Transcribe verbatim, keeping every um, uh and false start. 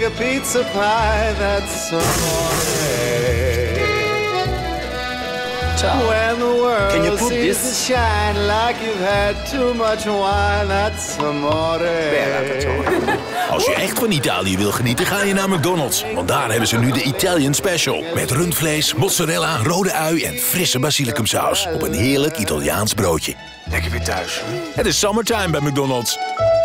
a pizza pie, that's amore. When the world seems to shine like you've had too much wine, that's amore. Als je echt van Italië wil genieten, ga je naar McDonald's. Want daar hebben ze nu de Italian Special. Met rundvlees, mozzarella, rode ui en frisse basilicumsaus. Op een heerlijk Italiaans broodje. Lekker weer thuis. Het is summertime bij McDonald's.